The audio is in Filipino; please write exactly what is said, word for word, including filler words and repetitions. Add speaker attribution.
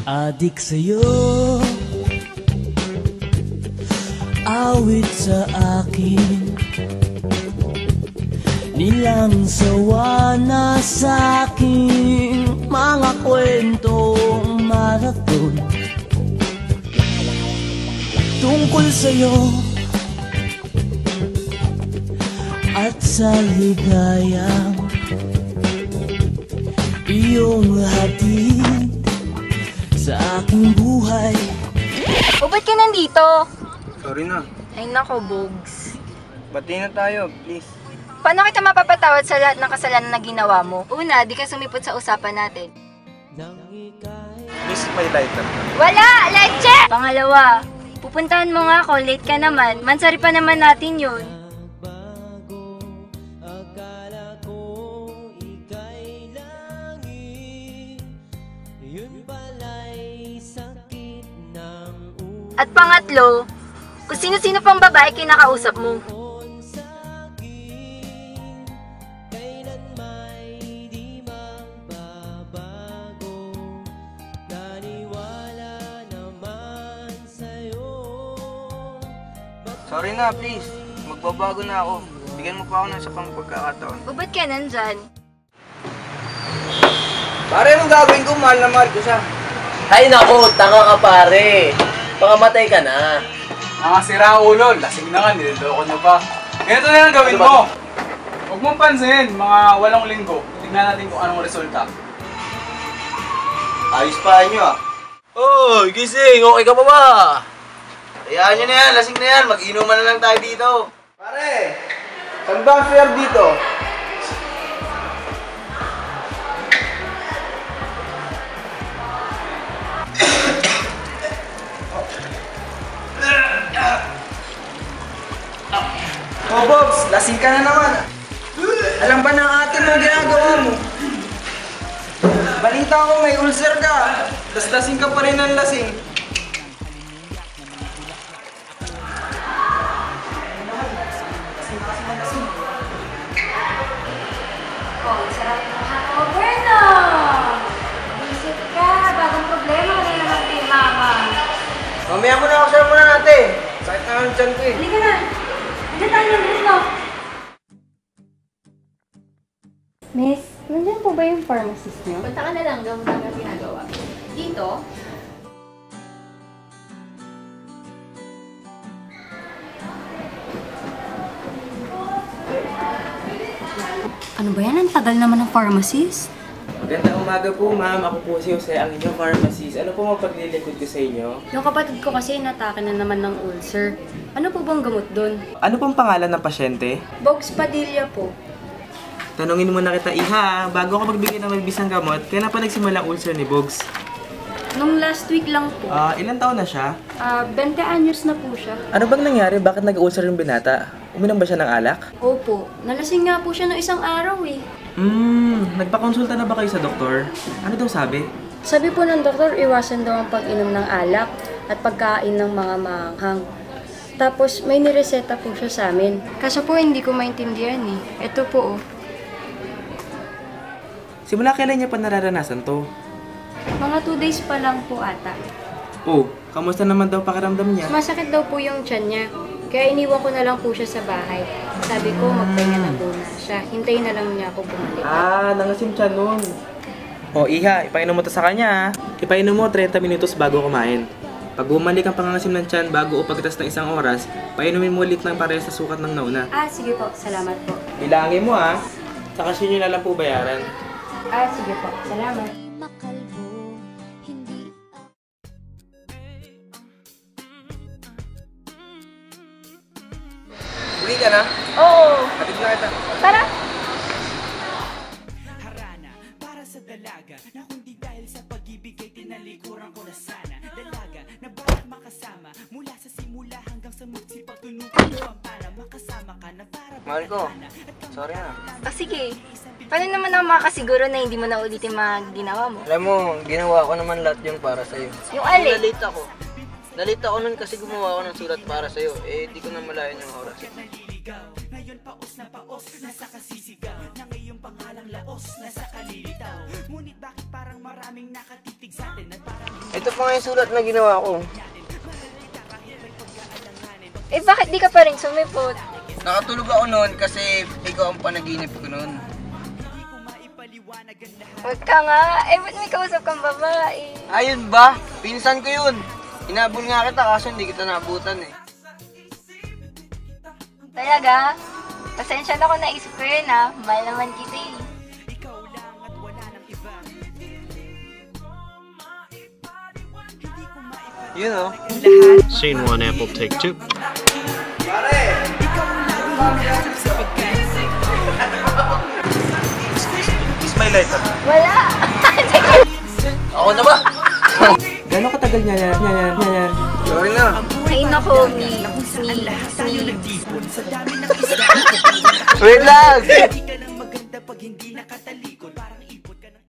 Speaker 1: Adik sa'yo, awit sa akin, nilang sawa na sa'king mga kwentong marathon tungkol sa'yo at sa ligayang iyong hatid sa aking buhay.
Speaker 2: O, ba't ka nandito?
Speaker 3: Sorry na.
Speaker 2: Ay nako, Bogs.
Speaker 3: Bati na tayo, please.
Speaker 2: Paano kita mapapatawad sa lahat ng kasalanan na ginawa mo? Una, di ka sumipot sa usapan natin.
Speaker 3: Miss, may lighter.
Speaker 2: Wala! Leche! Pangalawa, pupuntahan mo nga ako, late ka naman. Mansari pa naman natin yun. At pangatlo, kung sino-sino pang babae kinakausap mo.
Speaker 3: Sorry na, please. Magbabago na ako. Bigyan mo pa ako ng isa pang pagkakataon.
Speaker 2: O, ba't ka nandyan?
Speaker 3: Pare, anong gagawin ko? Mahal na mahal ko siya.
Speaker 4: Ay naku, tanga ka pare. Pangamatay ka na.
Speaker 5: Mga sira ulo, lasing na nga, niloloko na pa. Ganito na lang gawin mo. Huwag mong pansin, mga walong linggo. Tingnan natin kung anong resulta.
Speaker 3: Ayos pa nyo ah.
Speaker 4: Oy, gising! Okay ka pa ba?
Speaker 3: Hayaan nyo na yan, lasing na yan. Mag-inuman na lang tayo dito. Pare, saan ba ang fair dito? Oh, Bobs, lasing ka na naman. Alam ba ng ate mo ginagawa mo? Balita ko may ulcer ka. Tas lasing ka pa rin ng lasing.
Speaker 2: Oh, sarap ng hangover na! Isip ka, bagong problema na naman kay Mama.
Speaker 3: Mamaya mo na ako sarap muna natin. Sakit na ang tiyan ko eh.
Speaker 2: Hindi ka na. Hindi tayo ng mo. Miss, nandiyan po ba yung pharmacist niyo?
Speaker 6: Punta ka na lang, gawin mo ang ginagawa. Dito,
Speaker 2: Ano ba yan? Ang tagal naman ng pharmacist.
Speaker 7: Magandang umaga po, ma'am. Ako po si Jose, ang inyong pharmacist. Ano po mapaglilingkod ko sa inyo?
Speaker 2: Yung kapatid ko kasi natake na naman ng ulcer. Ano po bang gamot doon?
Speaker 7: Ano pong pangalan ng pasyente?
Speaker 2: Bogs Padilla po.
Speaker 7: Tanungin muna kita, Iha, bago ako magbigay ng mabisang gamot, kailan pa nagsimula ang ulcer ni Bogs?
Speaker 2: Nung last week lang po.
Speaker 7: Ah, ilang taon na siya?
Speaker 2: Ah, twenty anyos na po siya.
Speaker 7: Ano bang nangyari? Bakit nag-ulcer yung binata? Uminom ba siya ng alak?
Speaker 2: Opo. Nalasing nga po siya ng isang araw eh.
Speaker 7: Hmm, nagpakonsulta na ba kayo sa doktor? Ano daw sabi?
Speaker 2: Sabi po ng doktor, iwasan daw ang pag-inom ng alak at pagkain ng mga maanghang. Tapos may nireseta po siya sa amin. Kaso po hindi ko maintindihan eh. Ito po oh.
Speaker 7: Simula kailan niya pa nararanasan to?
Speaker 2: Mga two days pa lang po ata.
Speaker 7: Oh, kamusta naman daw pakiramdam niya?
Speaker 2: Masakit daw po yung tiyan niya. Kaya iniwan ko na lang po siya sa bahay. Sabi ko, magpahinga na muna siya. Hintayin na lang niya ako bumalik.
Speaker 7: Ah, nangasim siya nun. O, Iha, ipainom mo to sa kanya ha. Ipainom mo thirty minutos bago kumain. Pag bumalik ang pangangasim ng tiyan bago o pagtas ng isang oras, painumin mo ulit ng parehas sa sukat ng nauna.
Speaker 2: Ah, sige po. Salamat po.
Speaker 7: Bilangin mo ha. Sa kasyo nyo na lang po bayaran.
Speaker 2: Ah, sige po. Salamat.
Speaker 3: Uwi ka na?
Speaker 2: Oo.
Speaker 3: Hatid na kita.
Speaker 2: Tara.
Speaker 1: Harana para sa dalaga na kundi dahil sa pag-ibig ay tinalikuran ko na sana. Dalaga na bawat makasama mula sa simula hanggang sa magsipag tunugan ko ang para makasama ka na para
Speaker 3: Mahal ko. Sorry na.
Speaker 2: Ah, sige. Paano naman ako makasiguro na hindi mo na ulitin mga ginawa mo?
Speaker 3: Alam mo, ginawa ko naman lahat yun para sa'yo.
Speaker 2: Yung alin?
Speaker 3: Nalate ako. Nalate ako nun kasi gumawa ako ng sulat para sa'yo. Eh, di ko na malayan yung oras.
Speaker 1: Ngayon paos na paos, nasa kasisigaw ng iyong pangalang laos, nasa kalilitaw. Ngunit bakit parang maraming nakatitig sa atin at parang
Speaker 3: Ito pa nga yung sulat na ginawa ko.
Speaker 2: Eh, bakit di ka pa rin sumipot?
Speaker 3: Nakatulog ako noon kasi ikaw ang panaginip ko noon.
Speaker 2: Huwag ka nga. Eh, ba't may kausap kang babae?
Speaker 3: Ayun ba? Pinsan ko yun. Inabol nga kita kaso hindi kita naabutan eh.
Speaker 2: Talaga? Pasensya na ko naisip ko yun ha. Mahal naman kita eh.
Speaker 3: Yun oh.
Speaker 8: Scene one, Apple, take two.
Speaker 3: Kiss my lighter.
Speaker 2: Wala!
Speaker 3: Ako na ba?
Speaker 7: Gano'ng katagal niya yan? Yan, yan, yan, yan.
Speaker 3: Sorry na.
Speaker 2: Ay nako, mi, mi, mi.
Speaker 3: Wait lang!